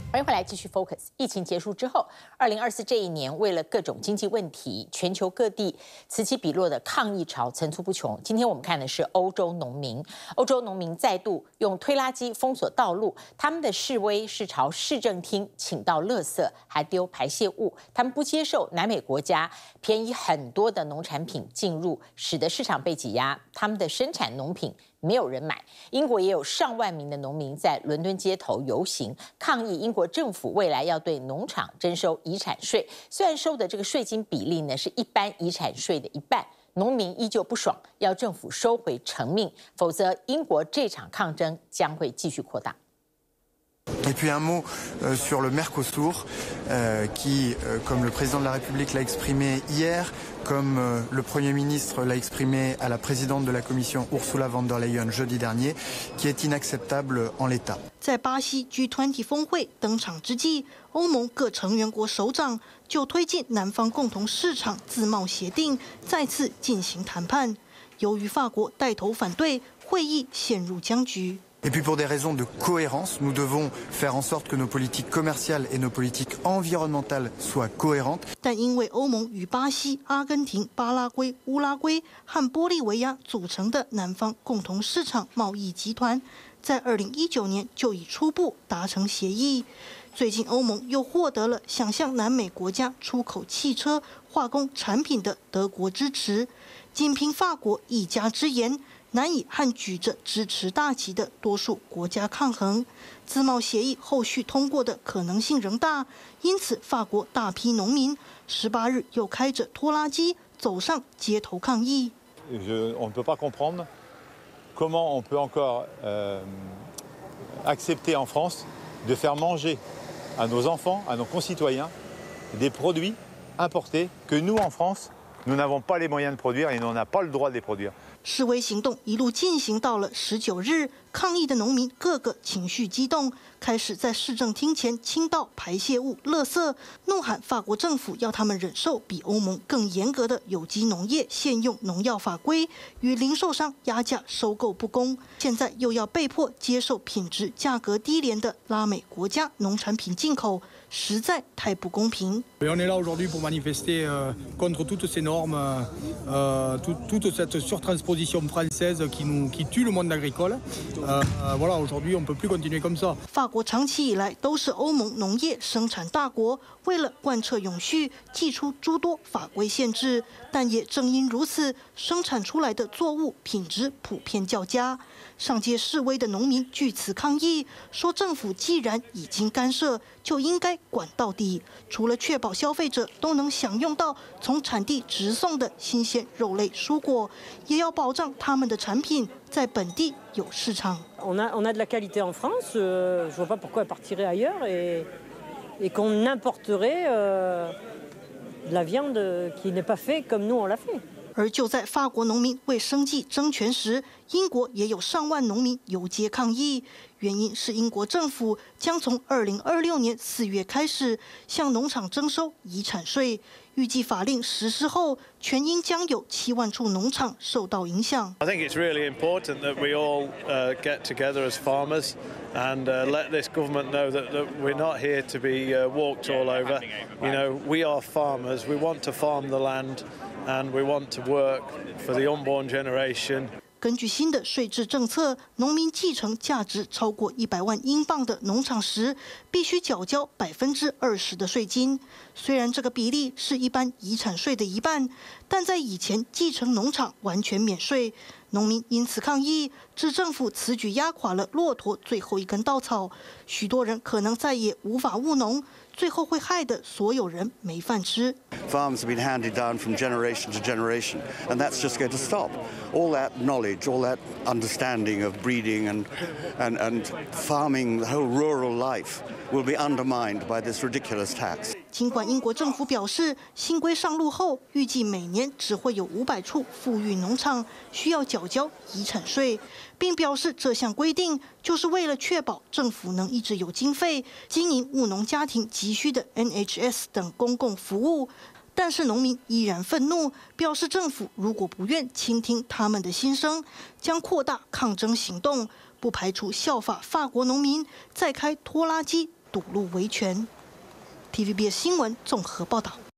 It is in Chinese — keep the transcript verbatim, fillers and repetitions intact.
欢迎回来，继续 Focus。疫情结束之后，二零二四这一年，为了各种经济问题，全球各地此起彼落的抗议潮层出不穷。今天我们看的是欧洲农民，欧洲农民再度用推拉机封锁道路，他们的示威是朝市政厅请到垃圾，还丢排泄物。他们不接受南美国家便宜很多的农产品进入，使得市场被挤压，他们的生产农品没有人买。英国也有上万名的农民在伦敦街头游行，抗议英国政府未来要对农场征收遗产税。虽然收的这个税金比例呢是一般遗产税的一半，农民依旧不爽，要政府收回成命，否则英国这场抗争将会继续扩大。 Et puis un mot euh, sur le Mercosur, euh, qui, euh, comme le président de la République l'a exprimé hier, comme euh, le Premier ministre l'a exprimé à la présidente de la Commission Ursula von der Leyen jeudi dernier, qui est inacceptable en l'état. 在巴西 G 二十 峰会登场之际，欧盟各成员国首长就推进南方共同市场自贸协定再次进行谈判。由于法国带头反对，会议陷入僵局。 Et puis pour des raisons de cohérence, nous devons faire en sorte que nos politiques commerciales et nos politiques environnementales soient cohérentes. 但因为欧盟与巴西、阿根廷、巴拉圭、乌拉圭和玻利维亚组成的南方共同市场贸易集团，在二零一九年就已初步达成协议。最近欧盟又获得了想向南美国家出口汽车、化工产品的德国支持，仅凭法国一家之言，难以和举着支持大旗的多数国家抗衡。自贸协议后续通过的可能性仍大，因此法国大批农民十八日又开着拖拉机走上街头抗议。 Je, on ne peut pas comprendre comment on peut encore euh, accepter en France de faire manger à nos enfants, à nos concitoyens, des produits importés que nous en France nous n'avons pas les moyens de produire et on n'a pas le droit de les produire. 示威行动一路进行到了十九日，抗议的农民个个情绪激动，开始在市政厅前倾倒排泄物、垃圾，怒喊法国政府要他们忍受比欧盟更严格的有机农业现用农药法规，与零售商压价收购不公，现在又要被迫接受品质价格低廉的拉美国家农产品进口，实在太不公平。 On est là aujourd'hui pour manifester contre toutes ces normes, toute cette surtransposition française qui nous qui tue le monde agricole. Voilà, aujourd'hui on peut plus continuer comme ça. 法国长期以来都是欧盟农业生产大国，为了贯彻永续，祭出诸多法规限制，但也正因如此，生产出来的作物品质普遍较佳。上街示威的农民据此抗议，说政府既然已经干涉，就应该管到底。除了确保消费者都能享用到从产地直送的新鲜肉类、蔬果，也要保障他们的产品在本地有市场。 On a on a de la qualité en France, je vois pas pourquoi partirait ailleurs et et qu'on importerait de la viande qui n'est pas faite comme nous on l'a fait. 而就在法国农民为生计争权时，英国也有上万农民游街抗议。原因是英国政府将从二零二六年四月开始向农场征收遗产税，预计法令实施后，全英将有七万处农场受到影响。 I think it's really important that we all uh, get together as farmers and uh, let this government know that, that we're not here to be uh, walked all over. You know, we are farmers. We want to farm the land. And we want to work for the unborn generation. 根据新的税制政策，农民继承价值超过一百万英镑的农场时，必须缴交百分之二十的税金。虽然这个比例是一般遗产税的一半，但在以前继承农场完全免税。农民因此抗议，指政府此举压垮了骆驼最后一根稻草，许多人可能再也无法务农，最后会害得所有人没饭吃。 Farms have been handed down from generation to generation, and that's just going to stop. All that knowledge, all that understanding of breeding and and and farming, the whole rural life will be undermined by this ridiculous tax. 尽管英国政府表示，新规上路后，预计每年只会有五百处富裕农场需要缴交遗产税，并表示这项规定就是为了确保政府能一直有经费经营务农家庭急需的 N H S 等公共服务。但是农民依然愤怒，表示政府如果不愿倾听他们的心声，将扩大抗争行动，不排除效法法国农民再开拖拉机堵路维权。T V B S 新闻综合报道。